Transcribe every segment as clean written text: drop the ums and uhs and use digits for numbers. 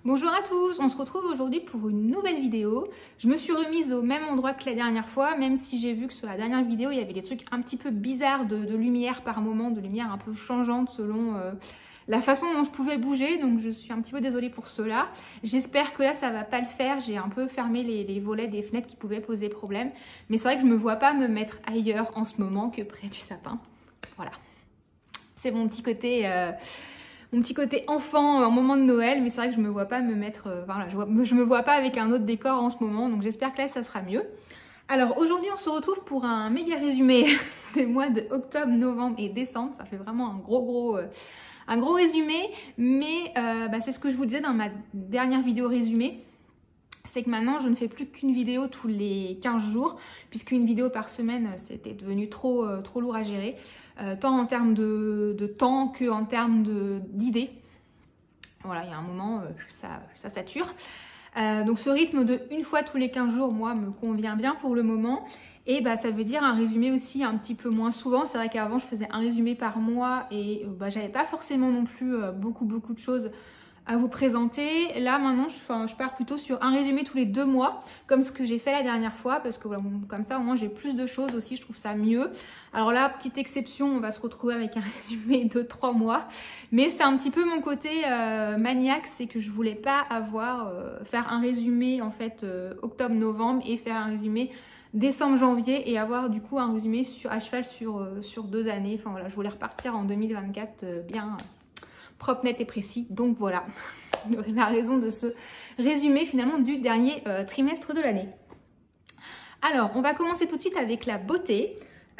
Bonjour à tous, on se retrouve aujourd'hui pour une nouvelle vidéo. Je me suis remise au même endroit que la dernière fois, même si j'ai vu que sur la dernière vidéo, il y avait des trucs un petit peu bizarres de lumière par moment, de lumière un peu changeante selon la façon dont je pouvais bouger. Donc je suis un petit peu désolée pour cela. J'espère que là, ça va pas le faire. J'ai un peu fermé les volets des fenêtres qui pouvaient poser problème. Mais c'est vrai que je me vois pas me mettre ailleurs en ce moment que près du sapin. Voilà. C'est mon petit côté... Mon petit côté enfant en moment de Noël, mais c'est vrai que je me vois pas me mettre, voilà, je me vois pas avec un autre décor en ce moment, donc j'espère que là ça sera mieux. Alors aujourd'hui on se retrouve pour un méga résumé des mois de octobre, novembre et décembre. Ça fait vraiment un gros résumé, mais c'est ce que je vous disais dans ma dernière vidéo résumé. C'est que maintenant je ne fais plus qu'une vidéo tous les 15 jours, puisqu'une vidéo par semaine c'était devenu trop lourd à gérer, tant en termes de temps que en termes d'idées. Voilà, il y a un moment ça sature. Donc ce rythme de une fois tous les 15 jours, moi, me convient bien pour le moment. Et ça veut dire un résumé aussi un petit peu moins souvent. C'est vrai qu'avant je faisais un résumé par mois et j'avais pas forcément non plus beaucoup de choses à vous présenter. Là maintenant je pars plutôt sur un résumé tous les 2 mois, comme ce que j'ai fait la dernière fois, parce que voilà, comme ça au moins j'ai plus de choses aussi, je trouve ça mieux. Alors là, petite exception, on va se retrouver avec un résumé de 3 mois, mais c'est un petit peu mon côté maniaque, c'est que je voulais pas faire un résumé en fait octobre-novembre et faire un résumé décembre-janvier et avoir du coup un résumé à cheval sur 2 années. Enfin voilà, je voulais repartir en 2024 bien propre, net et précis. Donc voilà la raison de ce résumé finalement du dernier trimestre de l'année. Alors on va commencer tout de suite avec la beauté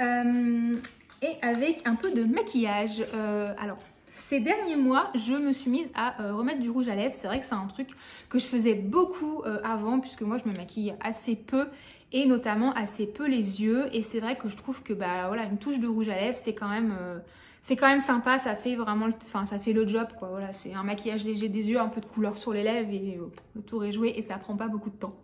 et avec un peu de maquillage. Alors ces derniers mois je me suis mise à remettre du rouge à lèvres. C'est vrai que c'est un truc que je faisais beaucoup avant, puisque moi je me maquille assez peu et notamment assez peu les yeux, et c'est vrai que je trouve que voilà, une touche de rouge à lèvres c'est quand même sympa, ça fait vraiment ça fait le job quoi. Voilà, c'est un maquillage léger des yeux, un peu de couleur sur les lèvres et le tour est joué, et ça prend pas beaucoup de temps.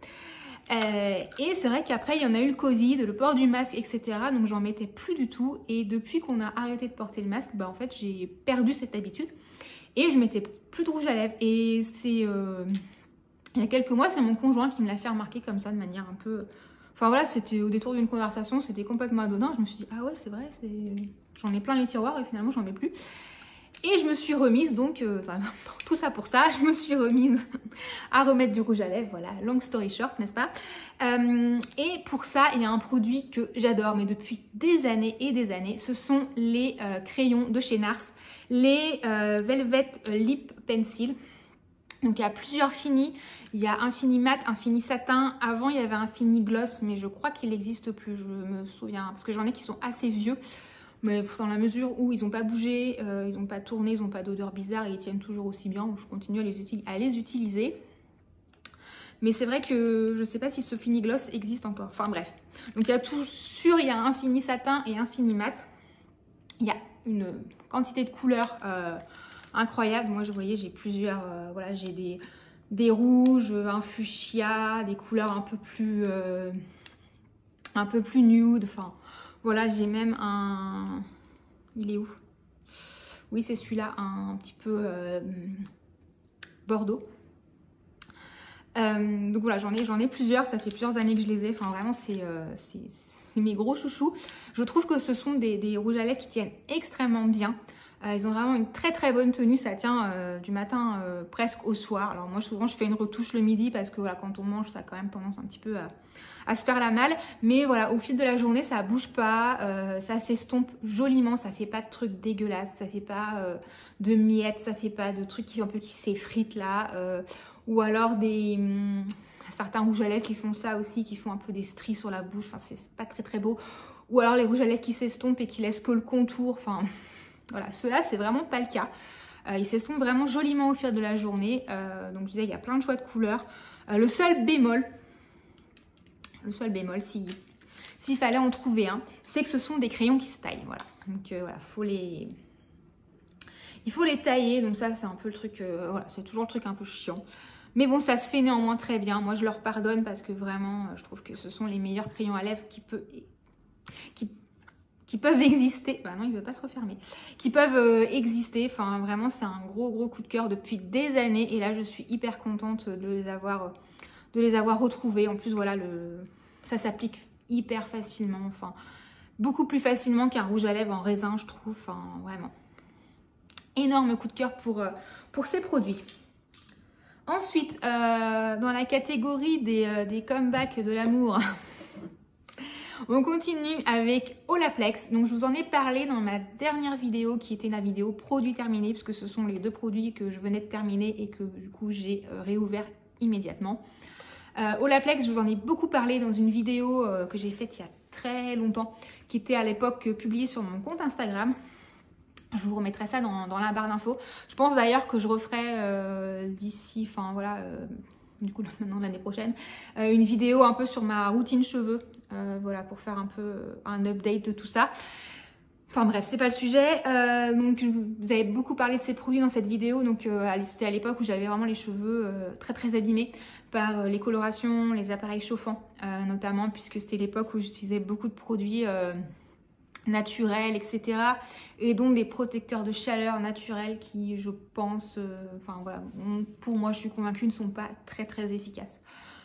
Et c'est vrai qu'après il y en a eu le Covid, le port du masque, etc. Donc j'en mettais plus du tout, et depuis qu'on a arrêté de porter le masque, en fait j'ai perdu cette habitude et je mettais plus de rouge à lèvres. Et c'est il y a quelques mois, c'est mon conjoint qui me l'a fait remarquer comme ça, de manière un peu... Enfin voilà, c'était au détour d'une conversation, c'était complètement anodin. Je me suis dit, ah ouais, c'est vrai, j'en ai plein les tiroirs et finalement j'en ai plus. Et je me suis remise donc, tout ça pour ça, je me suis remise à remettre du rouge à lèvres, voilà, long story short, n'est-ce pas? Et pour ça, il y a un produit que j'adore, mais depuis des années et des années, ce sont les crayons de chez NARS, les Velvet Lip Pencil. Donc il y a plusieurs finis, il y a un fini mat, un fini satin. Avant il y avait un fini gloss, mais je crois qu'il n'existe plus, je me souviens, parce que j'en ai qui sont assez vieux. Mais dans la mesure où ils n'ont pas bougé, ils n'ont pas tourné, ils n'ont pas d'odeur bizarre et ils tiennent toujours aussi bien, je continue à les utiliser. Mais c'est vrai que je ne sais pas si ce fini gloss existe encore. Enfin bref. Donc il y a il y a un fini satin et un fini mat. Il y a une quantité de couleurs incroyable. Moi, vous voyez, j'ai plusieurs... voilà, j'ai des rouges, un fuchsia, des couleurs un peu plus nude. Enfin, voilà, j'ai même un... Il est où? Oui, c'est celui-là, un petit peu bordeaux. Donc voilà, j'en ai plusieurs. Ça fait plusieurs années que je les ai. Enfin, vraiment, c'est mes gros chouchous. Je trouve que ce sont des rouges à lèvres qui tiennent extrêmement bien. Ils ont vraiment une très bonne tenue, ça tient du matin presque au soir. Alors moi souvent je fais une retouche le midi, parce que voilà, quand on mange ça a quand même tendance un petit peu à se faire la malle. Mais voilà, au fil de la journée ça bouge pas, ça s'estompe joliment, ça fait pas de trucs dégueulasses, ça fait pas de miettes, ça fait pas de trucs qui s'effritent là. Ou alors certains rouges à lèvres qui font ça aussi, qui font un peu des stries sur la bouche, enfin c'est pas très beau. Ou alors les rouges à lèvres qui s'estompent et qui laissent que le contour, enfin... Voilà, ceux-là, c'est vraiment pas le cas. Ils s'estompent vraiment joliment au fil de la journée. Donc, je disais, il y a plein de choix de couleurs. Le seul bémol, s'il fallait en trouver un, c'est que ce sont des crayons qui se taillent. Voilà. Donc, voilà, il faut les tailler. Donc, ça, c'est un peu le truc... voilà, c'est toujours le truc un peu chiant. Mais bon, ça se fait néanmoins très bien. Moi, je leur pardonne parce que vraiment, je trouve que ce sont les meilleurs crayons à lèvres qui qui peuvent exister. Bah non, il ne veut pas se refermer. Qui peuvent exister. Enfin, vraiment, c'est un gros coup de cœur depuis des années. Et là, je suis hyper contente de les avoir retrouvés. En plus, voilà, ça s'applique hyper facilement. Enfin, beaucoup plus facilement qu'un rouge à lèvres en raisin, je trouve. Enfin, vraiment. Énorme coup de cœur pour ces produits. Ensuite, dans la catégorie des comebacks de l'amour, on continue avec Olaplex. Donc, je vous en ai parlé dans ma dernière vidéo qui était la vidéo produits terminés, puisque ce sont les 2 produits que je venais de terminer et que du coup, j'ai réouvert immédiatement. Olaplex, je vous en ai beaucoup parlé dans une vidéo que j'ai faite il y a très longtemps, qui était à l'époque publiée sur mon compte Instagram. Je vous remettrai ça dans la barre d'infos. Je pense d'ailleurs que je referai d'ici, enfin voilà, du coup maintenant l'année prochaine, une vidéo un peu sur ma routine cheveux, voilà, pour faire un peu un update de tout ça. Enfin bref, c'est pas le sujet. Donc vous avez beaucoup parlé de ces produits dans cette vidéo, donc c'était à l'époque où j'avais vraiment les cheveux très abîmés par les colorations, les appareils chauffants notamment, puisque c'était l'époque où j'utilisais beaucoup de produits naturels, etc. Et donc des protecteurs de chaleur naturels qui, je pense, enfin voilà, pour moi, je suis convaincue, ne sont pas très efficaces.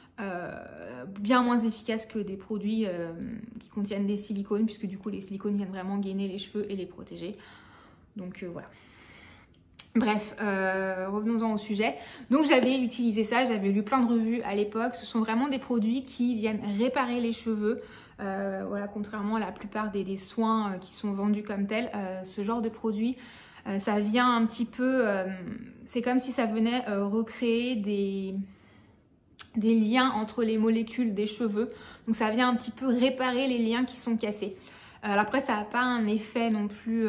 Bien moins efficaces que des produits qui contiennent des silicones, puisque du coup les silicones viennent vraiment gainer les cheveux et les protéger. Donc voilà. Bref, revenons-en au sujet. Donc j'avais utilisé ça, j'avais lu plein de revues à l'époque. Ce sont vraiment des produits qui viennent réparer les cheveux. Voilà, contrairement à la plupart des soins qui sont vendus comme tels, ce genre de produit, ça vient un petit peu... c'est comme si ça venait recréer des liens entre les molécules des cheveux. Donc ça vient un petit peu réparer les liens qui sont cassés. Alors après, ça n'a pas un effet non plus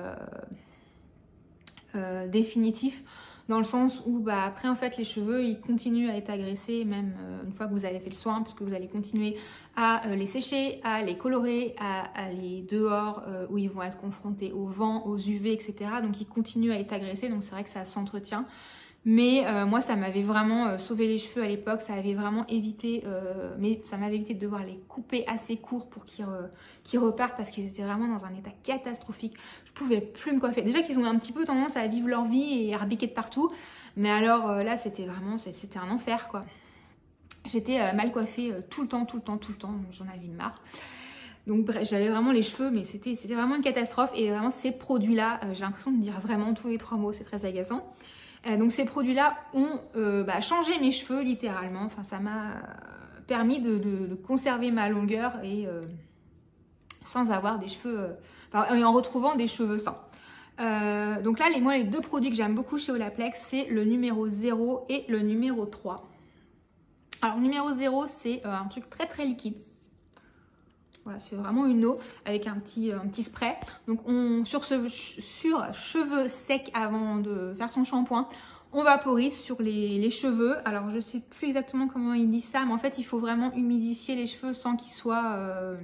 définitif, dans le sens où bah, après en fait les cheveux ils continuent à être agressés même une fois que vous avez fait le soin, puisque vous allez continuer à les sécher, à les colorer, à aller dehors où ils vont être confrontés au vent, aux UV, etc. Donc ils continuent à être agressés, donc c'est vrai que ça s'entretient. Mais moi ça m'avait vraiment sauvé les cheveux à l'époque, ça avait vraiment évité, mais ça m'avait évité de devoir les couper assez court pour qu'ils repartent, parce qu'ils étaient vraiment dans un état catastrophique. Je pouvais plus me coiffer. Déjà qu'ils ont un petit peu tendance à vivre leur vie et à rebiquer de partout, mais alors là c'était vraiment, c'était un enfer quoi. J'étais mal coiffée tout le temps, j'en avais marre. Donc bref, j'avais vraiment les cheveux, mais c'était vraiment une catastrophe. Et vraiment ces produits-là, j'ai l'impression de dire vraiment tous les 3 mots, c'est très agaçant. Donc ces produits-là ont changé mes cheveux littéralement. Enfin, ça m'a permis de conserver ma longueur et sans avoir des cheveux, et en retrouvant des cheveux sains. Donc là, moi, les 2 produits que j'aime beaucoup chez Olaplex, c'est le numéro 0 et le numéro 3. Alors, numéro 0, c'est un truc très liquide. Voilà, c'est vraiment une eau avec un petit spray. Donc, sur cheveux secs avant de faire son shampoing, on vaporise sur les cheveux. Alors, je ne sais plus exactement comment ils disent ça, mais en fait, il faut vraiment humidifier les cheveux sans qu'ils soient...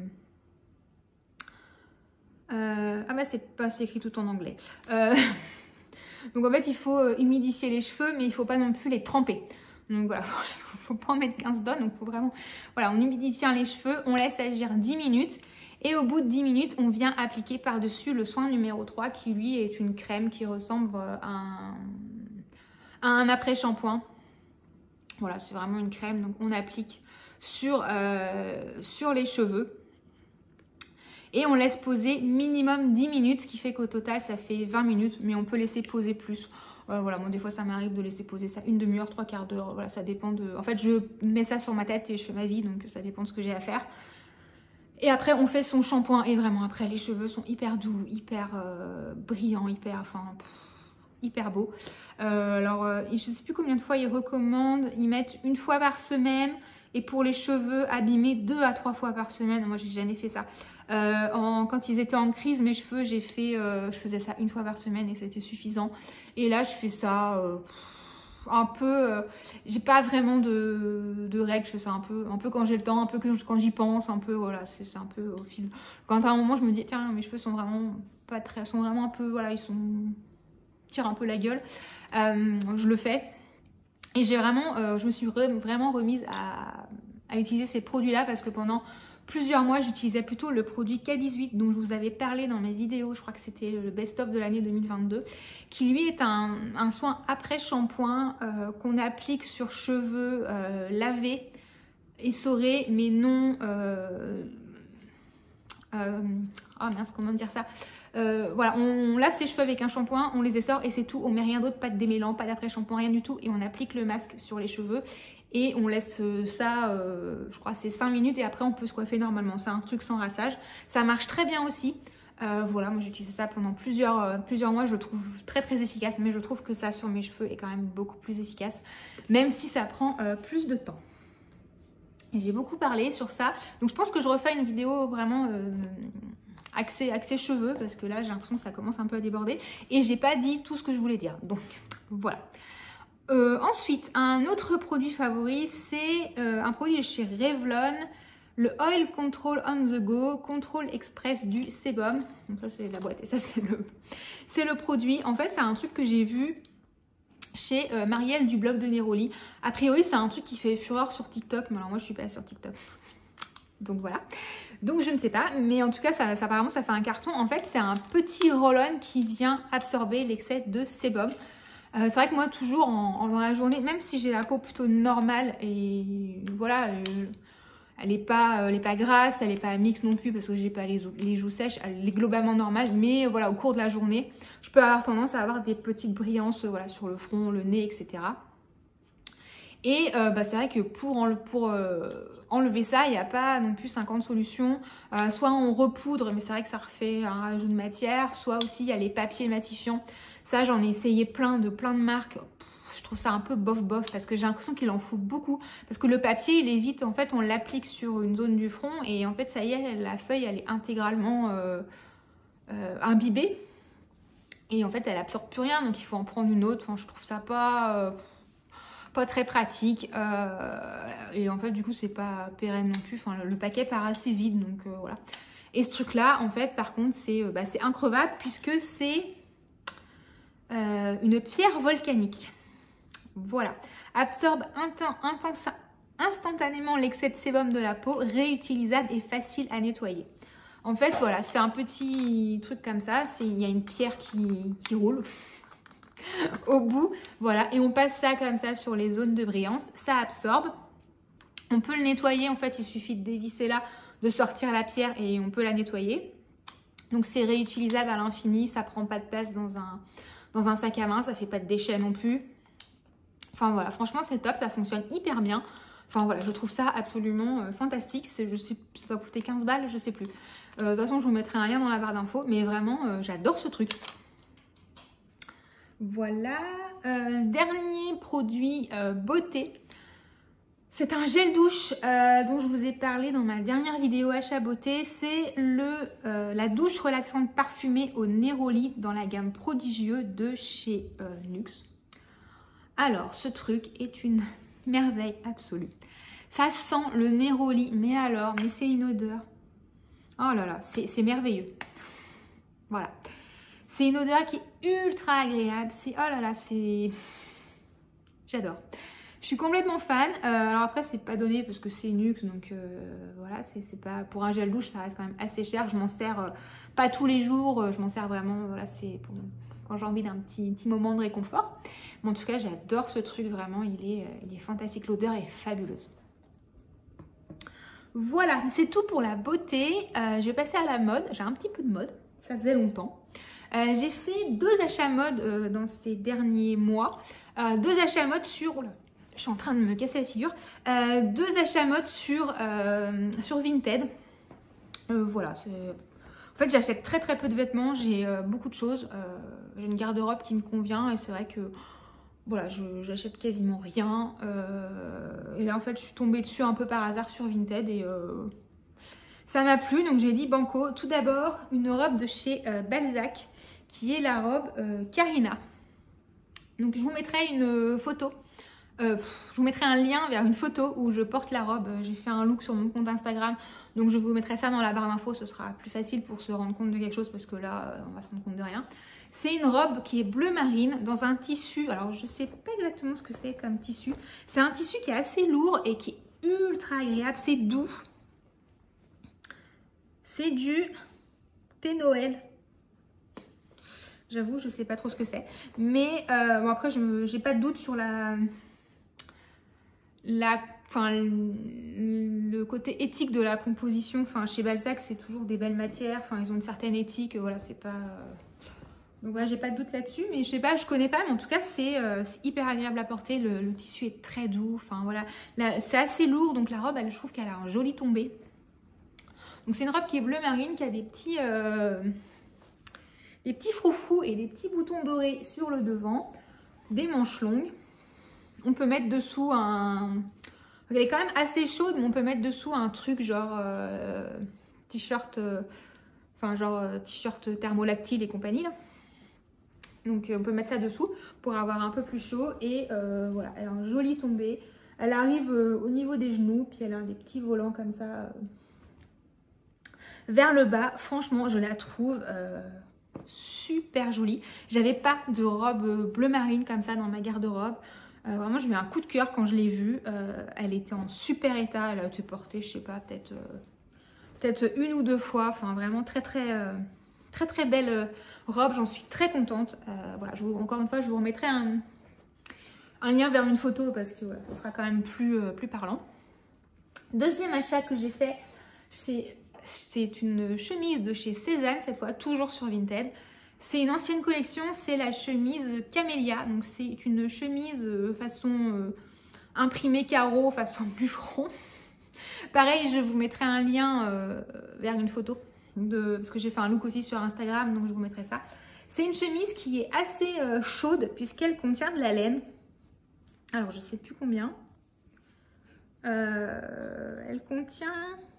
ah bah, c'est écrit tout en anglais. Donc, en fait, il faut humidifier les cheveux, mais il ne faut pas non plus les tremper. Donc voilà, faut pas en mettre 15 tonnes, donc faut vraiment... Voilà, on humidifie les cheveux, on laisse agir 10 minutes et au bout de 10 minutes, on vient appliquer par-dessus le soin numéro 3 qui lui est une crème qui ressemble à un après-shampoing. Voilà, c'est vraiment une crème, donc on applique sur les cheveux et on laisse poser minimum 10 minutes, ce qui fait qu'au total, ça fait 20 minutes, mais on peut laisser poser plus. Voilà, moi des fois ça m'arrive de laisser poser ça une demi-heure, 3/4 d'heure, voilà, ça dépend de... En fait, je mets ça sur ma tête et je fais ma vie, donc ça dépend de ce que j'ai à faire. Et après, on fait son shampoing et vraiment après, les cheveux sont hyper doux, hyper brillants, hyper beaux. Alors, je sais plus combien de fois ils recommandent, ils mettent 1 fois par semaine. Et pour les cheveux abîmés, 2 à 3 fois par semaine. Moi, j'ai jamais fait ça. Quand ils étaient en crise, mes cheveux, je faisais ça 1 fois par semaine et c'était suffisant. Et là, je fais ça un peu... j'ai pas vraiment de règles. Je fais ça un peu quand j'ai le temps, un peu quand j'y pense, un peu, voilà, c'est un peu au fil. Quand à un moment, je me dis, tiens, mes cheveux sont vraiment pas très... sont vraiment un peu, voilà, tirent un peu la gueule. Je le fais. Et j'ai vraiment, je me suis vraiment remise à utiliser ces produits-là parce que pendant plusieurs mois, j'utilisais plutôt le produit K18 dont je vous avais parlé dans mes vidéos. Je crois que c'était le best-of de l'année 2022, qui lui est un soin après shampoing qu'on applique sur cheveux lavés, essorés, mais non... oh mince, comment dire ça, voilà, on lave ses cheveux avec un shampoing, on les essore et c'est tout, on met rien d'autre, pas de démêlant, pas d'après-shampoing, rien du tout, et on applique le masque sur les cheveux et on laisse ça, je crois c'est 5 minutes et après on peut se coiffer normalement. C'est un truc sans rassage, ça marche très bien aussi. Voilà, moi j'ai utilisé ça pendant plusieurs mois, je le trouve très très efficace, mais je trouve que ça sur mes cheveux est quand même beaucoup plus efficace, même si ça prend plus de temps. J'ai beaucoup parlé sur ça, donc je pense que je refais une vidéo vraiment axée cheveux, parce que là j'ai l'impression que ça commence un peu à déborder et j'ai pas dit tout ce que je voulais dire, donc voilà. Ensuite, un autre produit favori, c'est un produit de chez Revlon, le Oil Control on the Go, Control Express du Sebum. Donc ça c'est la boîte et ça c'est le produit. En fait c'est un truc que j'ai vu chez Marielle du blog de Neroli. A priori c'est un truc qui fait fureur sur TikTok, mais alors moi je suis pas sur TikTok. Donc voilà. Donc je ne sais pas, mais en tout cas ça apparemment ça fait un carton. En fait c'est un petit roll-on qui vient absorber l'excès de sébum. C'est vrai que moi toujours dans la journée, même si j'ai la peau plutôt normale et voilà, elle n'est pas grasse, elle n'est pas mixte non plus parce que j'ai pas les joues sèches, elle est globalement normale, mais voilà, au cours de la journée, je peux avoir tendance à avoir des petites brillances voilà, sur le front, le nez, etc. Et c'est vrai que pour enlever ça, il n'y a pas non plus 50 solutions. Soit on repoudre, mais c'est vrai que ça refait un rajout de matière, soit aussi il y a les papiers matifiants. Ça, j'en ai essayé plein de marques. Je trouve ça un peu bof parce que j'ai l'impression qu'il en faut beaucoup. Parce que le papier, il est vite, en fait, on l'applique sur une zone du front et en fait, ça y est, la feuille, elle est intégralement imbibée. Et en fait, elle absorbe plus rien, donc il faut en prendre une autre. Enfin, je trouve ça pas très pratique. Et en fait, du coup, c'est pas pérenne non plus. Enfin, le paquet part assez vite, donc voilà. Et ce truc-là, en fait, par contre, c'est increvable puisque c'est une pierre volcanique. Voilà. Absorbe instantanément l'excès de sébum de la peau, réutilisable et facile à nettoyer. En fait, voilà, c'est un petit truc comme ça. Il y a une pierre qui roule au bout. Voilà, et on passe ça comme ça sur les zones de brillance. Ça absorbe. On peut le nettoyer. En fait, il suffit de dévisser là, de sortir la pierre et on peut la nettoyer. Donc, c'est réutilisable à l'infini. Ça prend pas de place dans un sac à main. Ça fait pas de déchets non plus. Enfin voilà, franchement c'est top, ça fonctionne hyper bien. Enfin voilà, je trouve ça absolument fantastique. Je sais, ça va coûter 15 balles, je sais plus. De toute façon, je vous mettrai un lien dans la barre d'infos, mais vraiment, j'adore ce truc. Voilà, dernier produit beauté. C'est un gel douche dont je vous ai parlé dans ma dernière vidéo achat beauté. C'est la douche relaxante parfumée au Neroli dans la gamme Prodigieux de chez Nuxe. Alors, ce truc est une merveille absolue. Ça sent le Neroli, mais c'est une odeur. Oh là là, c'est merveilleux. Voilà. C'est une odeur qui est ultra agréable. Oh là là, j'adore. Je suis complètement fan. Alors après, c'est pas donné parce que c'est Nuxe, donc voilà, c'est pas pour un gel douche, ça reste quand même assez cher. Je m'en sers pas tous les jours. Je m'en sers vraiment. Voilà, c'est pour quand j'ai envie d'un petit moment de réconfort. Mais en tout cas, j'adore ce truc, vraiment, il est fantastique, l'odeur est fabuleuse. Voilà, c'est tout pour la beauté. Je vais passer à la mode, j'ai un petit peu de mode, ça faisait longtemps. J'ai fait 2 achats mode dans ces derniers mois. 2 achats mode sur... Oula, je suis en train de me casser la figure. 2 achats mode sur Vinted. Voilà, c'est... En fait, j'achète très peu de vêtements, j'ai beaucoup de choses. J'ai une garde-robe qui me convient et c'est vrai que voilà, j'achète quasiment rien. Et là, en fait, je suis tombée dessus un peu par hasard sur Vinted et ça m'a plu. Donc, j'ai dit banco. Tout d'abord, une robe de chez Balzac qui est la robe Carina. Donc, je vous mettrai une photo. Je vous mettrai un lien vers une photo où je porte la robe. J'ai fait un look sur mon compte Instagram. Donc, je vous mettrai ça dans la barre d'infos. Ce sera plus facile pour se rendre compte de quelque chose parce que là, on va se rendre compte de rien. C'est une robe qui est bleu marine dans un tissu. Alors, je ne sais pas exactement ce que c'est comme tissu. C'est un tissu qui est assez lourd et qui est ultra agréable. C'est doux. C'est du thé Noël. J'avoue, je sais pas trop ce que c'est. Mais bon, après, j'ai pas de doute sur le côté éthique de la composition. Enfin, chez Balzac, c'est toujours des belles matières. Enfin, ils ont une certaine éthique. Voilà, c'est pas... Donc voilà, j'ai pas de doute là-dessus. Mais je sais pas, je connais pas. Mais en tout cas, c'est hyper agréable à porter. Le tissu est très doux. Enfin, voilà. C'est assez lourd. Donc la robe, je trouve qu'elle a un joli tombé. Donc c'est une robe qui est bleu marine, qui a des petits froufrous et des petits boutons dorés sur le devant, des manches longues. On peut mettre dessous un... Elle est quand même assez chaude, mais on peut mettre dessous un truc genre t-shirt, t-shirt thermolactyle et compagnie là. Donc on peut mettre ça dessous pour avoir un peu plus chaud. Et voilà, elle a un joli tombé. Elle arrive au niveau des genoux, puis elle a des petits volants comme ça vers le bas. Franchement, je la trouve super jolie. J'avais pas de robe bleu marine comme ça dans ma garde-robe. Vraiment, j'ai eu un coup de cœur quand je l'ai vue. Elle était en super état. Elle a été portée, je sais pas, peut-être une ou deux fois. Enfin, vraiment très belle robe. J'en suis très contente. Voilà, encore une fois, je vous remettrai un lien vers une photo parce que voilà, ce sera quand même plus parlant. Deuxième achat que j'ai fait, c'est une chemise de chez Cézanne, cette fois toujours sur Vinted. C'est une ancienne collection, c'est la chemise Camélia. Donc c'est une chemise façon imprimé carreau, façon bûcheron. Pareil, je vous mettrai un lien vers une photo, parce que j'ai fait un look aussi sur Instagram, donc je vous mettrai ça. C'est une chemise qui est assez chaude puisqu'elle contient de la laine. Alors je sais plus combien. Elle contient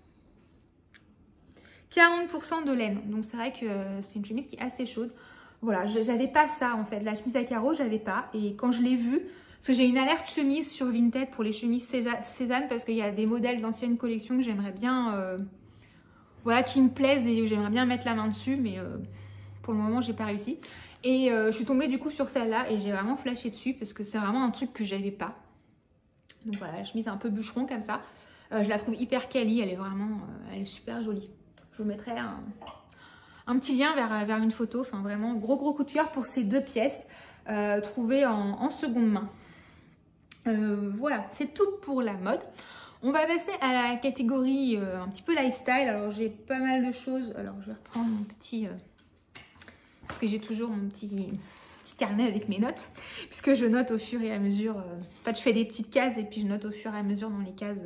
40% de laine, donc c'est vrai que c'est une chemise qui est assez chaude. Voilà, j'avais pas ça en fait, la chemise à carreaux j'avais pas, et quand je l'ai vue, parce que j'ai une alerte chemise sur Vinted pour les chemises Cézanne, parce qu'il y a des modèles d'anciennes collections que j'aimerais bien, voilà, qui me plaisent et j'aimerais bien mettre la main dessus, mais pour le moment j'ai pas réussi. Et je suis tombée du coup sur celle-là et j'ai vraiment flashé dessus parce que c'est vraiment un truc que j'avais pas. Donc voilà, la chemise un peu bûcheron comme ça. Je la trouve hyper quali, elle est vraiment, elle est super jolie. Je vous mettrai un petit lien vers une photo. Enfin vraiment, gros coup de cœur pour ces deux pièces trouvées en seconde main. Voilà, c'est tout pour la mode. On va passer à la catégorie un petit peu lifestyle. Alors j'ai pas mal de choses. Alors je vais reprendre mon petit... parce que j'ai toujours mon petit carnet avec mes notes. Puisque je note au fur et à mesure... en fait, je fais des petites cases et puis je note au fur et à mesure dans les cases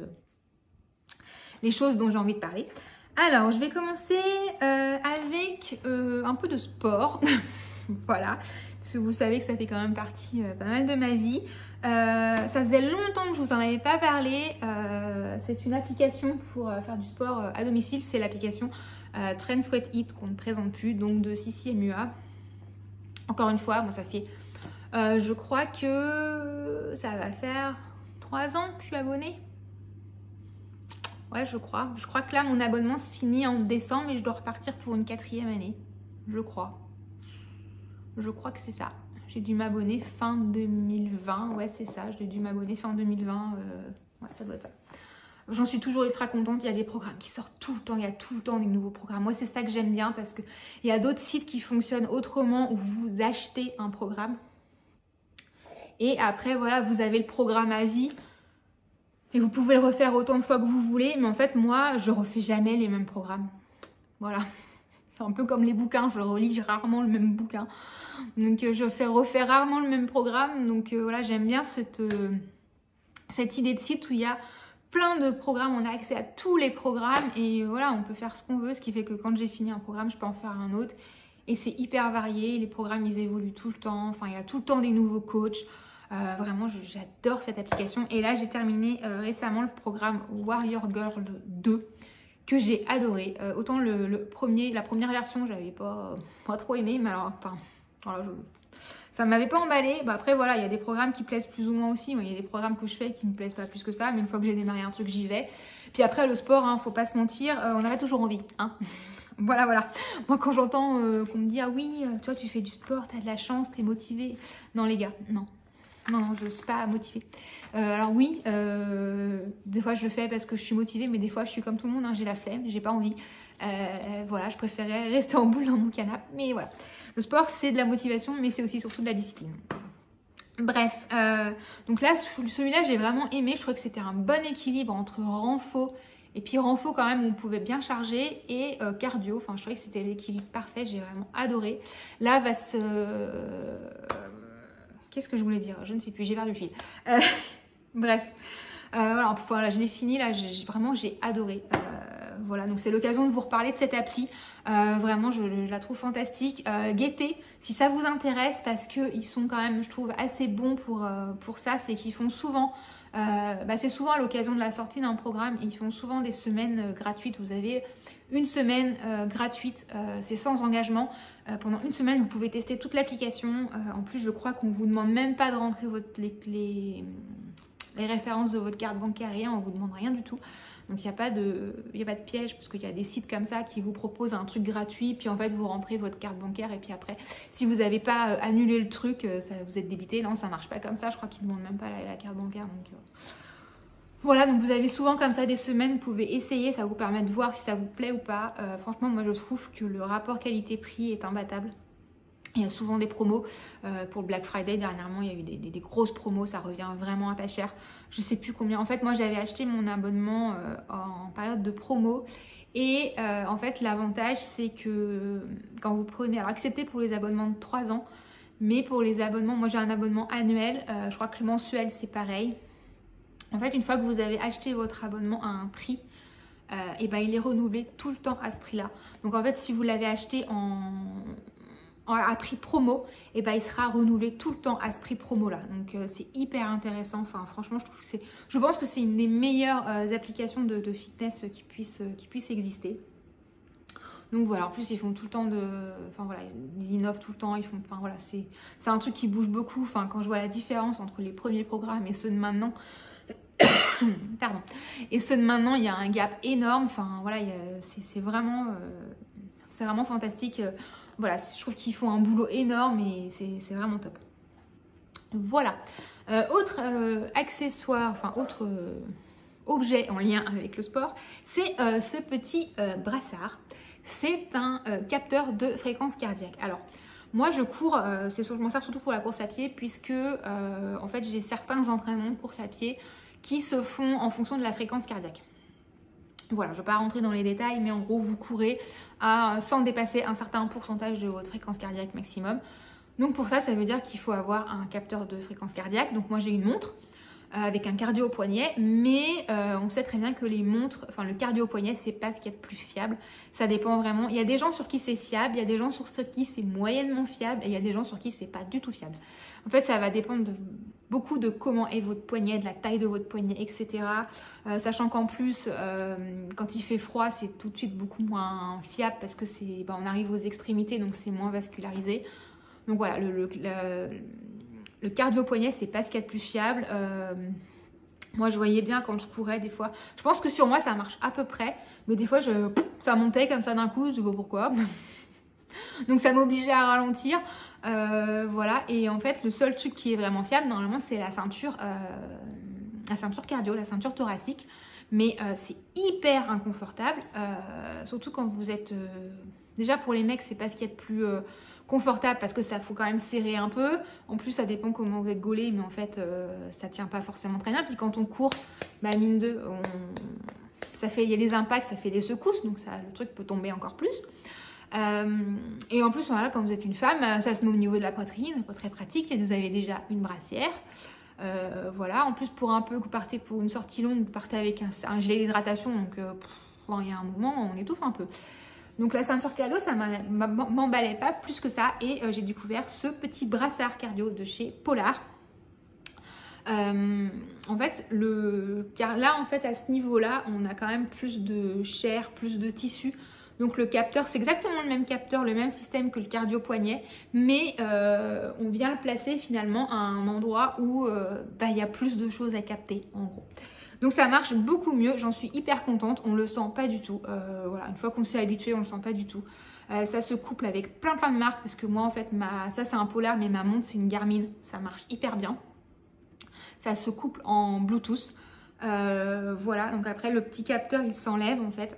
les choses dont j'ai envie de parler. Alors, je vais commencer avec un peu de sport. Voilà. Parce que vous savez que ça fait quand même partie pas mal de ma vie. Ça faisait longtemps que je vous en avais pas parlé. C'est une application pour faire du sport à domicile. C'est l'application Trend Sweat Eat qu'on ne présente plus, donc de Sissi MUA. Encore une fois, bon, ça fait, je crois que ça va faire 3 ans que je suis abonnée. Ouais, je crois. Je crois que là, mon abonnement se finit en décembre et je dois repartir pour une 4e année. Je crois. Je crois que c'est ça. J'ai dû m'abonner fin 2020. Ouais, c'est ça. J'ai dû m'abonner fin 2020. Ouais, ça doit être ça. J'en suis toujours ultra contente. Il y a des programmes qui sortent tout le temps. Il y a tout le temps des nouveaux programmes. Moi, c'est ça que j'aime bien parce qu'il y a d'autres sites qui fonctionnent autrement où vous achetez un programme. Et après, voilà, vous avez le programme à vie. Et vous pouvez le refaire autant de fois que vous voulez. Mais en fait, moi, je refais jamais les mêmes programmes. Voilà. C'est un peu comme les bouquins. Je relis rarement le même bouquin. Donc, je refais rarement le même programme. Donc, voilà, j'aime bien cette idée de site où il y a plein de programmes. On a accès à tous les programmes. Et voilà, on peut faire ce qu'on veut. Ce qui fait que quand j'ai fini un programme, je peux en faire un autre. Et c'est hyper varié. Les programmes, ils évoluent tout le temps. Enfin, il y a tout le temps des nouveaux coachs. Vraiment, j'adore cette application. Et là, j'ai terminé récemment le programme Warrior Girl 2 que j'ai adoré. Autant la première version, j'avais pas trop aimé, mais alors, enfin, voilà, ça ne m'avait pas emballé. Bah, après, voilà, il y a des programmes qui plaisent plus ou moins aussi. Il y a des programmes que je fais qui me plaisent pas plus que ça, mais une fois que j'ai démarré un truc, j'y vais. Puis après, le sport, hein, faut pas se mentir, on avait toujours envie. Hein. Voilà. Moi, quand j'entends qu'on me dit « Ah oui, toi, tu fais du sport, t'as de la chance, t'es motivé. » Non, les gars, non. Non, je ne suis pas motivée. Alors oui, des fois je le fais parce que je suis motivée, mais des fois je suis comme tout le monde, hein, j'ai la flemme, j'ai pas envie. Voilà, je préférais rester en boule dans mon canapé. Mais voilà, le sport c'est de la motivation, mais c'est aussi surtout de la discipline. Bref, donc là, celui-là j'ai vraiment aimé. Je trouvais que c'était un bon équilibre entre renfo et puis renfo quand même où on pouvait bien charger et cardio. Enfin, je trouvais que c'était l'équilibre parfait, j'ai vraiment adoré. Là va se... Qu'est-ce que je voulais dire? Je ne sais plus, j'ai perdu le fil. Bref, voilà, je l'ai fini, là, vraiment, j'ai adoré. Voilà, donc c'est l'occasion de vous reparler de cette appli. Vraiment, je la trouve fantastique. Guettez, si ça vous intéresse, parce qu'ils sont quand même, je trouve, assez bons pour ça. C'est qu'ils font souvent, c'est souvent à l'occasion de la sortie d'un programme, ils font souvent des semaines gratuites. Vous avez une semaine gratuite, c'est sans engagement. Pendant une semaine, vous pouvez tester toute l'application. En plus, je crois qu'on ne vous demande même pas de rentrer les références de votre carte bancaire, rien, on ne vous demande rien du tout. Donc, il n'y a pas de piège, parce qu'il y a des sites comme ça qui vous proposent un truc gratuit, puis en fait, vous rentrez votre carte bancaire, et puis après, si vous n'avez pas annulé le truc, vous êtes débité. Non, ça ne marche pas comme ça. Je crois qu'ils ne demandent même pas la carte bancaire. Donc, voilà, donc vous avez souvent comme ça des semaines, vous pouvez essayer, ça vous permet de voir si ça vous plaît ou pas. Franchement, moi je trouve que le rapport qualité-prix est imbattable. Il y a souvent des promos. Pour le Black Friday, dernièrement, il y a eu des grosses promos, ça revient vraiment à pas cher. Je sais plus combien. En fait, moi j'avais acheté mon abonnement en période de promo. Et en fait, l'avantage, c'est que quand vous prenez, alors accepté pour les abonnements de 3 ans, mais pour les abonnements, moi j'ai un abonnement annuel, je crois que le mensuel c'est pareil. En fait, une fois que vous avez acheté votre abonnement à un prix, il est renouvelé tout le temps à ce prix-là. Donc en fait, si vous l'avez acheté à prix promo, il sera renouvelé tout le temps à ce prix promo-là. Donc c'est hyper intéressant. Enfin, franchement, je pense que c'est une des meilleures applications de fitness qui puisse exister. Donc voilà, en plus ils font tout le temps ils innovent tout le temps, c'est un truc qui bouge beaucoup. Enfin, quand je vois la différence entre les premiers programmes et ceux de maintenant, pardon. Et ceux de maintenant, il y a un gap énorme. Enfin, voilà, c'est vraiment fantastique. Voilà, je trouve qu'ils font un boulot énorme et c'est vraiment top. Voilà. Autre accessoire, autre objet en lien avec le sport, c'est ce petit brassard. C'est un capteur de fréquence cardiaque. Alors, moi, je cours, je m'en sers surtout pour la course à pied, puisque en fait, j'ai certains entraînements de course à pied qui se font en fonction de la fréquence cardiaque. Voilà, je ne vais pas rentrer dans les détails, mais en gros, vous courez sans dépasser un certain pourcentage de votre fréquence cardiaque maximum. Donc pour ça, ça veut dire qu'il faut avoir un capteur de fréquence cardiaque. Donc moi, j'ai une montre avec un cardio au poignet, mais on sait très bien que les montres, le cardio au poignet, c'est pas ce qu'il y a de plus fiable. Ça dépend vraiment. Il y a des gens sur qui c'est fiable, il y a des gens sur qui c'est moyennement fiable, et il y a des gens sur qui c'est pas du tout fiable. En fait, ça va dépendre beaucoup de comment est votre poignet, de la taille de votre poignet, etc. Sachant qu'en plus, quand il fait froid, c'est tout de suite beaucoup moins fiable parce que on arrive aux extrémités, donc c'est moins vascularisé. Donc voilà, le cardio poignet, c'est pas ce qu'il y a de plus fiable. Moi, je voyais bien quand je courais des fois. Je pense que sur moi, ça marche à peu près. Mais des fois, ça montait comme ça d'un coup. Je sais pas pourquoi. Donc, ça m'obligeait à ralentir. Voilà. Et en fait, le seul truc qui est vraiment fiable, normalement, c'est la ceinture cardio, la ceinture thoracique. Mais c'est hyper inconfortable. Surtout quand vous êtes... Déjà, pour les mecs, c'est pas ce qu'il y a de plus... confortable parce que ça faut quand même serrer un peu. En plus, ça dépend comment vous êtes gaulé, mais en fait, ça tient pas forcément très bien. Puis quand on court, mine de, il y a les impacts, ça fait des secousses, donc le truc peut tomber encore plus. Et en plus, voilà, quand vous êtes une femme, ça se met au niveau de la poitrine, pas très pratique. Et vous avez déjà une brassière. Voilà. En plus, vous partez pour une sortie longue, vous partez avec un gilet d'hydratation, donc il y a un moment, on étouffe un peu. Donc la ceinture cardio, ça m'emballait pas plus que ça. Et j'ai découvert ce petit brassard cardio de chez Polar. En fait, car là, en fait, à ce niveau-là, on a quand même plus de chair, plus de tissu. Donc le capteur, c'est exactement le même capteur, le même système que le cardio poignet. Mais on vient le placer finalement à un endroit où il y a plus de choses à capter, en gros. Donc ça marche beaucoup mieux, j'en suis hyper contente, on le sent pas du tout. Voilà, une fois qu'on s'est habitué, on le sent pas du tout. Ça se couple avec plein de marques, parce que moi en fait, ça c'est un Polar, mais ma montre c'est une Garmin, ça marche hyper bien. Ça se couple en Bluetooth. Voilà, donc après le petit capteur il s'enlève en fait.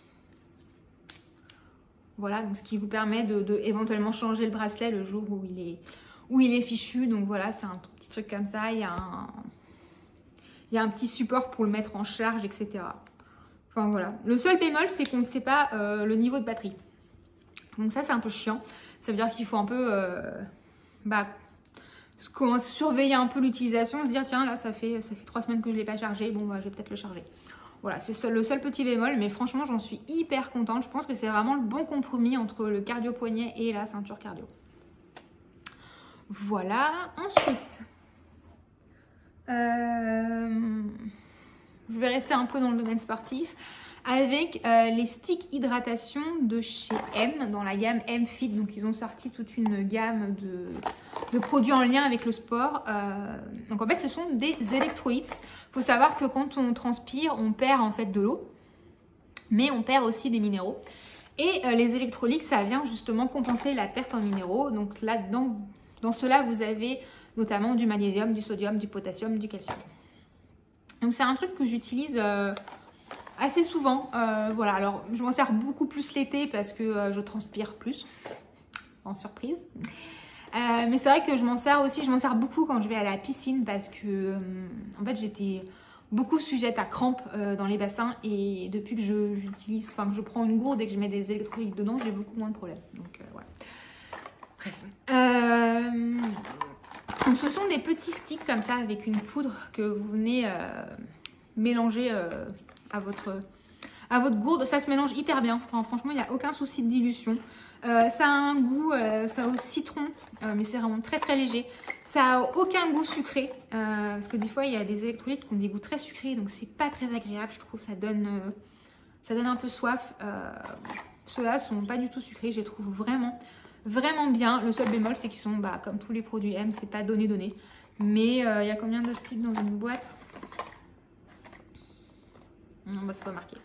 Voilà, donc ce qui vous permet de éventuellement changer le bracelet le jour où il est fichu. Donc voilà, c'est un petit truc comme ça. Il y a un petit support pour le mettre en charge, etc. Enfin voilà. Le seul bémol, c'est qu'on ne sait pas le niveau de batterie. Donc ça, c'est un peu chiant. Ça veut dire qu'il faut un peu surveiller un peu l'utilisation, se dire tiens là ça fait 3 semaines que je ne l'ai pas chargé, bon bah, je vais peut-être le charger. Voilà, c'est le seul petit bémol, mais franchement j'en suis hyper contente. Je pense que c'est vraiment le bon compromis entre le cardio poignet et la ceinture cardio. Voilà, ensuite je vais rester un peu dans le domaine sportif avec les sticks hydratation de chez M, dans la gamme M Fit. Donc ils ont sorti toute une gamme de produits en lien avec le sport. Donc en fait ce sont des électrolytes. Il faut savoir que quand on transpire, on perd en fait de l'eau, mais on perd aussi des minéraux. Et les électrolytes, ça vient justement compenser la perte en minéraux. Donc là, dans cela, vous avez notamment du magnésium, du sodium, du potassium, du calcium. Donc c'est un truc que j'utilise assez souvent. Voilà, alors je m'en sers beaucoup plus l'été parce que je transpire plus, sans surprise. Mais c'est vrai que je m'en sers beaucoup quand je vais à la piscine parce que en fait j'étais beaucoup sujette à crampes dans les bassins, et depuis que que je prends une gourde et que je mets des électrolytes dedans, j'ai beaucoup moins de problèmes. Donc voilà. Bref. Donc ce sont des petits sticks comme ça avec une poudre que vous venez mélanger à votre gourde. Ça se mélange hyper bien. Enfin, franchement, il n'y a aucun souci de dilution. Ça a un goût, ça au citron, mais c'est vraiment très très léger. Ça a aucun goût sucré, parce que des fois il y a des électrolytes qui ont des goûts très sucrés, donc c'est pas très agréable. Je trouve que ça donne un peu soif. Ceux-là sont pas du tout sucrés, je les trouve vraiment bien. Le seul bémol, c'est qu'ils sont, comme tous les produits M, c'est pas donné. Mais il y a combien de sticks dans une boîte? Non, c'est pas marqué.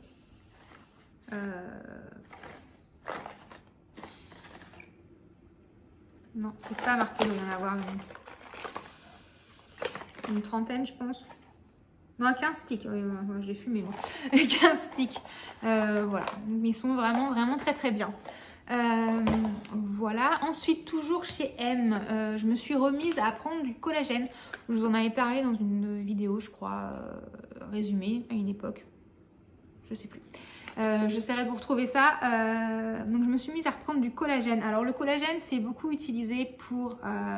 Non, c'est pas marqué, il doit y en avoir une trentaine, je pense. Non, 15 sticks. Oui, moi, j'ai fumé, moi. 15 sticks. Voilà. Donc, ils sont vraiment très très bien. Voilà. Ensuite, toujours chez M, je me suis remise à prendre du collagène. Je vous en avais parlé dans une vidéo, je crois, résumée à une époque. Je sais plus. J'essaierai de vous retrouver ça. Donc je me suis mise à reprendre du collagène. Alors le collagène, c'est beaucoup utilisé pour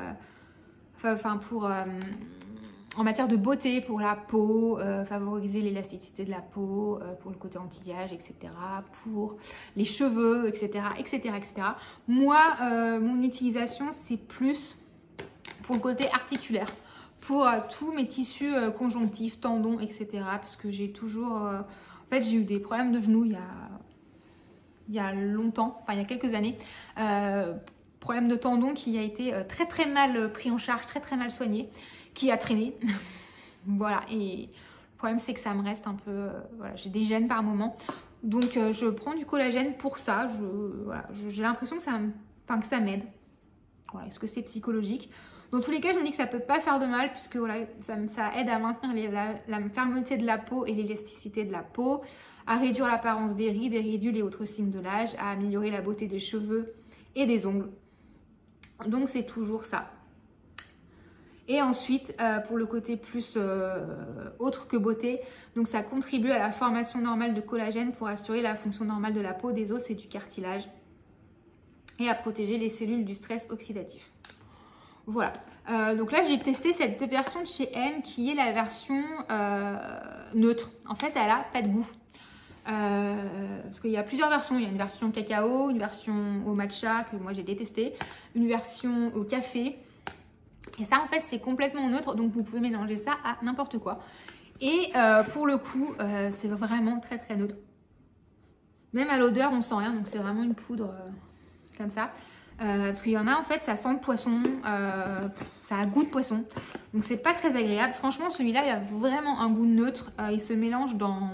en matière de beauté, pour la peau, favoriser l'élasticité de la peau, pour le côté anti-âge, etc. Pour les cheveux, etc. Moi, mon utilisation, c'est plus pour le côté articulaire, pour tous mes tissus conjonctifs, tendons, etc. Parce que j'ai toujours... En fait, j'ai eu des problèmes de genoux il y a longtemps, enfin il y a quelques années. Problème de tendon qui a été très très mal pris en charge, très très mal soigné, qui a traîné. Voilà, et le problème c'est que ça me reste un peu... voilà, j'ai des gènes par moment. Donc je prends du collagène pour ça. J'ai l'impression que ça m'aide. Voilà, est-ce que c'est psychologique? Dans tous les cas, je me dis que ça peut pas faire de mal, puisque voilà, ça aide à maintenir la fermeté de la peau et l'élasticité de la peau, à réduire l'apparence des rides et ridules et autres signes de l'âge, à améliorer la beauté des cheveux et des ongles. Donc c'est toujours ça. Et ensuite, pour le côté plus autre que beauté, donc ça contribue à la formation normale de collagène pour assurer la fonction normale de la peau, des os et du cartilage, et à protéger les cellules du stress oxydatif. Voilà, donc là j'ai testé cette version de chez M qui est la version neutre. En fait, elle a pas de goût. Parce qu'il y a plusieurs versions. Il y a une version cacao, une version au matcha que moi j'ai détesté, une version au café. Et ça en fait c'est complètement neutre, donc vous pouvez mélanger ça à n'importe quoi. Et pour le coup, c'est vraiment très très neutre. Même à l'odeur on sent rien, donc c'est vraiment une poudre comme ça. Parce qu'il y en a en fait ça sent le poisson, ça a goût de poisson, donc c'est pas très agréable. Franchement celui-là il a vraiment un goût neutre, il se mélange dans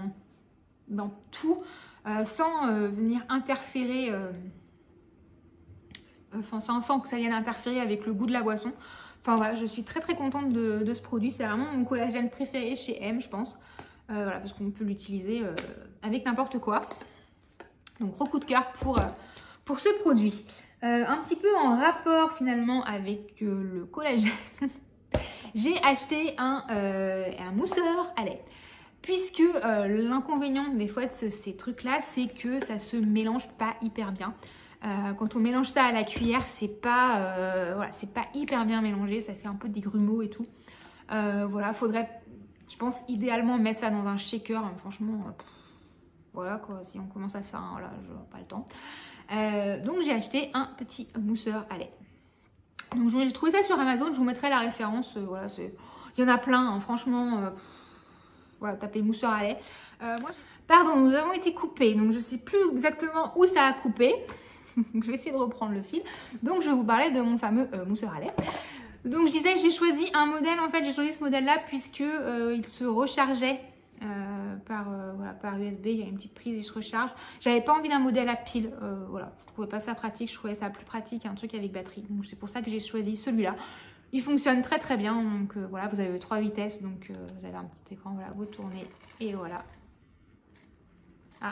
tout sans venir interférer, sans que ça vienne interférer avec le goût de la boisson. Enfin voilà, je suis très contente de ce produit. C'est vraiment mon collagène préféré chez M, je pense. Voilà, parce qu'on peut l'utiliser avec n'importe quoi. Donc gros coup de cœur pour ce produit. Un petit peu en rapport finalement avec le collagène, j'ai acheté un mousseur à lait. Puisque l'inconvénient des fois de ces trucs-là, c'est que ça se mélange pas hyper bien. Quand on mélange ça à la cuillère, c'est pas, voilà, c'est pas hyper bien mélangé, ça fait un peu des grumeaux et tout. Voilà, faudrait, je pense, idéalement mettre ça dans un shaker. Hein, franchement, voilà quoi, si on commence à faire un, là, je n'ai pas le temps. Donc j'ai acheté un petit mousseur à lait. Donc j'ai trouvé ça sur Amazon, je vous mettrai la référence. Voilà, il y en a plein, hein, franchement. Voilà, tapez mousseur à lait. Pardon, nous avons été coupés, donc je ne sais plus exactement où ça a coupé. Je vais essayer de reprendre le fil. Donc je vais vous parler de mon fameux mousseur à lait. Donc je disais, j'ai choisi un modèle, en fait j'ai choisi ce modèle-là puisque il se rechargeait par USB, il y a une petite prise, il se recharge. J'avais pas envie d'un modèle à pile, voilà, je trouvais pas ça pratique, je trouvais ça plus pratique, un truc avec batterie. Donc c'est pour ça que j'ai choisi celui-là. Il fonctionne très bien, donc voilà, vous avez 3 vitesses, donc vous avez un petit écran, voilà, vous tournez et voilà. Ah,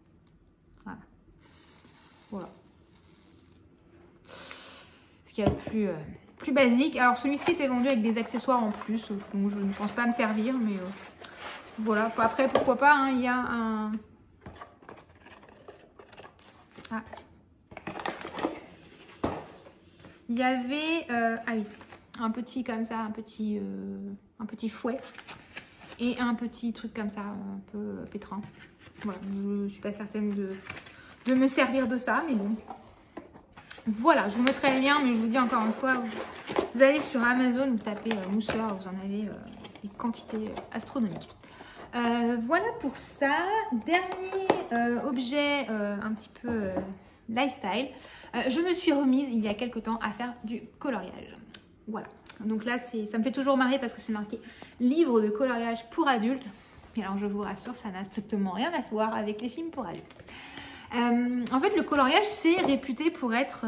voilà. Ce qu'il y a de plus basique. Alors celui-ci était vendu avec des accessoires en plus, donc je ne pense pas me servir, mais voilà. Après, pourquoi pas, hein, il y a un... Ah. Il y avait... ah oui, un petit comme ça, un petit fouet et un petit truc comme ça, un peu pétrin. Voilà, je suis pas certaine de me servir de ça, mais bon. Voilà, je vous mettrai le lien, mais je vous dis encore une fois, vous allez sur Amazon, vous tapez mousseur, vous en avez des quantités astronomiques. Voilà pour ça. Dernier objet un petit peu lifestyle. Je me suis remise il y a quelques temps à faire du coloriage. Voilà. Donc là, ça me fait toujours marrer parce que c'est marqué livre de coloriage pour adultes. Et alors, je vous rassure, ça n'a strictement rien à voir avec les films pour adultes. En fait, le coloriage, c'est réputé pour être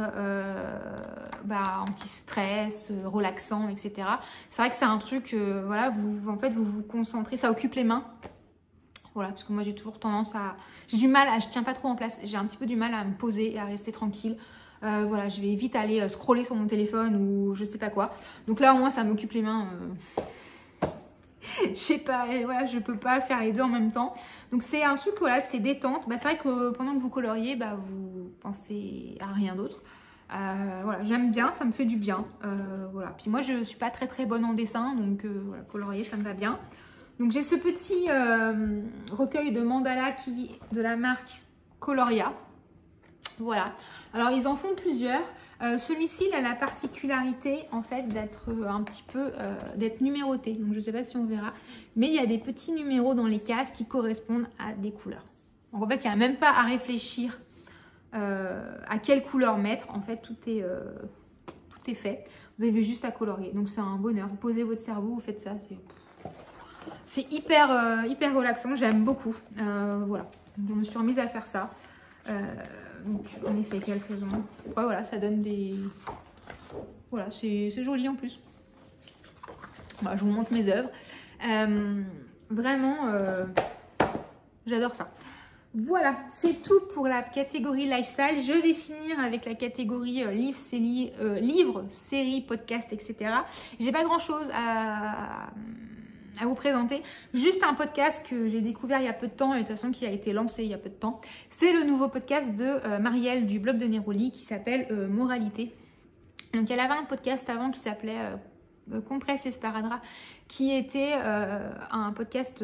anti-stress, relaxant, etc. C'est vrai que c'est un truc, voilà, en fait, vous vous concentrez, ça occupe les mains. Voilà, parce que moi, j'ai toujours tendance à... J'ai du mal, je tiens pas trop en place. J'ai un petit peu du mal à me poser et à rester tranquille. Voilà, je vais vite aller scroller sur mon téléphone ou je sais pas quoi. Donc là, au moins, ça m'occupe les mains. Je sais pas, voilà, je peux pas faire les deux en même temps. Donc c'est un truc, voilà, c'est détente. Bah, c'est vrai que pendant que vous coloriez, bah, vous pensez à rien d'autre. Voilà, j'aime bien, ça me fait du bien. Voilà. Puis moi, je suis pas très bonne en dessin, donc voilà, colorier, ça me va bien. Donc j'ai ce petit recueil de mandalas de la marque Coloria. Voilà. Alors ils en font plusieurs. Celui-ci, il a la particularité en fait d'être un petit peu d'être numéroté. Donc je ne sais pas si on verra, mais il y a des petits numéros dans les cases qui correspondent à des couleurs. Donc en fait, il n'y a même pas à réfléchir à quelle couleur mettre. En fait, tout est fait. Vous avez juste à colorier. Donc c'est un bonheur. Vous posez votre cerveau, vous faites ça. C'est hyper relaxant. J'aime beaucoup. Voilà. Donc, je me suis remise à faire ça. Donc en effet, quelle faisons. Ouais, voilà, ça donne des... Voilà, c'est joli en plus. Voilà, je vous montre mes œuvres. Vraiment, j'adore ça. Voilà, c'est tout pour la catégorie lifestyle. Je vais finir avec la catégorie livres, séries, podcasts, etc. J'ai pas grand chose à vous présenter. Juste un podcast que j'ai découvert il y a peu de temps et de toute façon qui a été lancé il y a peu de temps. C'est le nouveau podcast de Marielle du blog de Neroli qui s'appelle Moralité. Donc elle avait un podcast avant qui s'appelait Compresse et Sparadrap qui était un podcast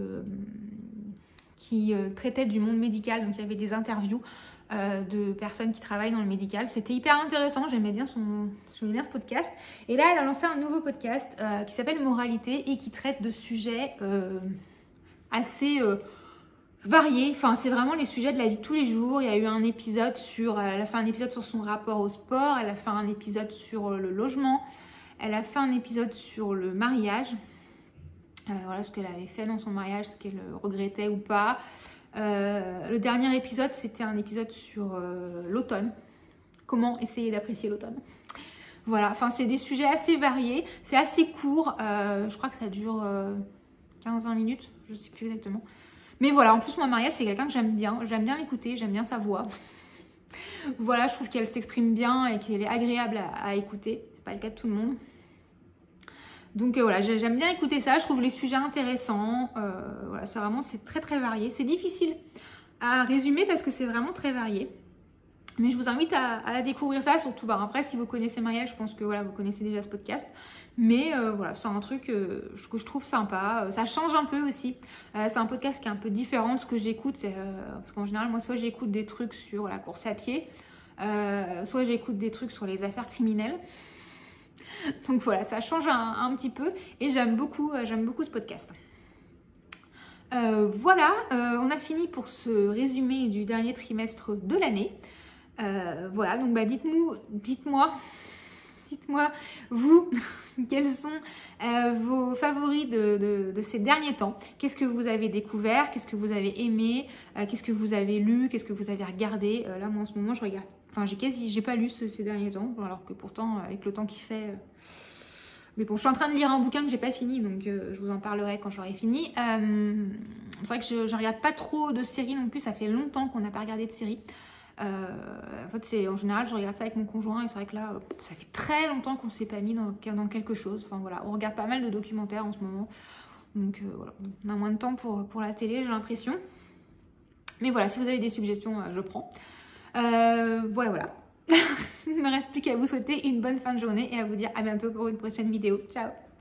qui traitait du monde médical. Donc il y avait des interviews de personnes qui travaillent dans le médical. C'était hyper intéressant, j'aimais bien ce podcast. Et là, elle a lancé un nouveau podcast qui s'appelle Moralité et qui traite de sujets assez variés. Enfin, c'est vraiment les sujets de la vie de tous les jours. Il y a eu un épisode elle a fait un épisode sur son rapport au sport, elle a fait un épisode sur le logement, elle a fait un épisode sur le mariage. Voilà ce qu'elle avait fait dans son mariage, ce qu'elle regrettait ou pas. Le dernier épisode, c'était un épisode sur l'automne. Comment essayer d'apprécier l'automne. Voilà, enfin c'est des sujets assez variés, c'est assez court, je crois que ça dure 15-20 minutes, je sais plus exactement. Mais voilà, en plus moi Marielle c'est quelqu'un que j'aime bien l'écouter, j'aime bien sa voix. Voilà, je trouve qu'elle s'exprime bien et qu'elle est agréable à écouter, c'est pas le cas de tout le monde. Donc voilà, j'aime bien écouter ça, je trouve les sujets intéressants, voilà, c'est très très varié, c'est difficile à résumer parce que c'est vraiment très varié. Mais je vous invite à découvrir ça, surtout après si vous connaissez Marielle, je pense que voilà, vous connaissez déjà ce podcast. Mais voilà, c'est un truc que je trouve sympa, ça change un peu aussi. C'est un podcast qui est un peu différent de ce que j'écoute, parce qu'en général, moi soit j'écoute des trucs sur la course à pied, soit j'écoute des trucs sur les affaires criminelles. Donc voilà, ça change un petit peu et j'aime beaucoup ce podcast. Voilà, on a fini pour ce résumé du dernier trimestre de l'année. Voilà, donc bah dites-moi vous, quels sont vos favoris de ces derniers temps. Qu'est-ce que vous avez découvert, qu'est-ce que vous avez aimé, qu'est-ce que vous avez lu, qu'est-ce que vous avez regardé. Là moi en ce moment je regarde, enfin j'ai pas lu ces derniers temps, alors que pourtant avec le temps qu'il fait... Mais bon, je suis en train de lire un bouquin que j'ai pas fini, donc je vous en parlerai quand j'aurai fini. C'est vrai que je regarde pas trop de séries non plus, ça fait longtemps qu'on n'a pas regardé de séries. En fait, en général, je regarde ça avec mon conjoint et c'est vrai que là, ça fait très longtemps qu'on s'est pas mis dans quelque chose. Enfin voilà, on regarde pas mal de documentaires en ce moment. Donc voilà, on a moins de temps pour la télé, j'ai l'impression. Mais voilà, si vous avez des suggestions, je prends. Voilà. Il ne me reste plus qu'à vous souhaiter une bonne fin de journée et à vous dire à bientôt pour une prochaine vidéo. Ciao!